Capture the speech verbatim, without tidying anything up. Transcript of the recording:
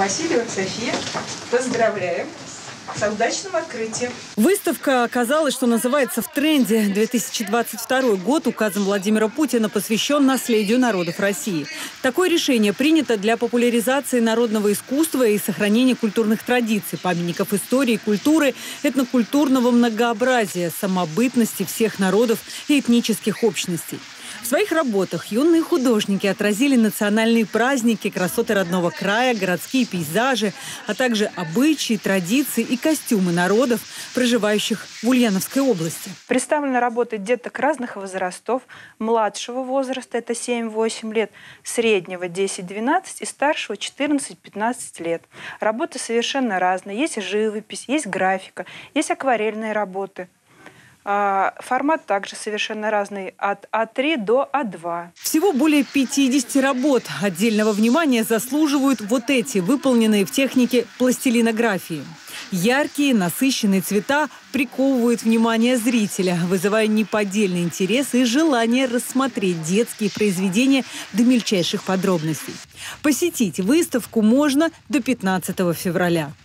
Васильева София. Поздравляем с удачным открытием. Выставка оказалась, что называется, в тренде. две тысячи двадцать второй год указом Владимира Путина посвящен наследию народов России. Такое решение принято для популяризации народного искусства и сохранения культурных традиций, памятников истории, культуры, этнокультурного многообразия, самобытности всех народов и этнических общностей. В своих работах юные художники отразили национальные праздники, красоты родного края, городские пейзажи, а также обычаи, традиции и костюмы народов, проживающих в Ульяновской области. Представлены работы деток разных возрастов, младшего возраста – это семь-восемь лет, среднего – десять-двенадцать и старшего – четырнадцать-пятнадцать лет. Работы совершенно разные. Есть живопись, есть графика, есть акварельные работы. Формат также совершенно разный, от А три до А два. Всего более пятидесяти работ. Отдельного внимания заслуживают вот эти, выполненные в технике пластилинографии. Яркие, насыщенные цвета приковывают внимание зрителя, вызывая неподдельный интерес и желание рассмотреть детские произведения до мельчайших подробностей. Посетить выставку можно до пятнадцатого февраля.